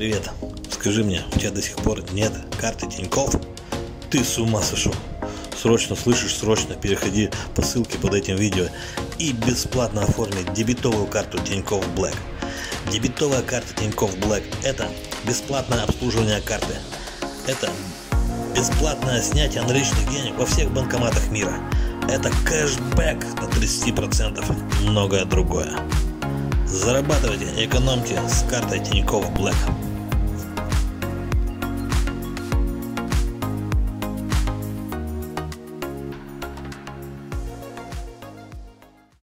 Привет. Скажи мне, у тебя до сих пор нет карты Тинькофф? Ты с ума сошел? Срочно, слышишь, срочно переходи по ссылке под этим видео и бесплатно оформи дебетовую карту Тинькофф Black. Дебетовая карта Тинькофф Black – это бесплатное обслуживание карты. Это бесплатное снятие наличных денег во всех банкоматах мира. Это кэшбэк на 30% и многое другое. Зарабатывайте, экономьте с картой Тинькофф Black.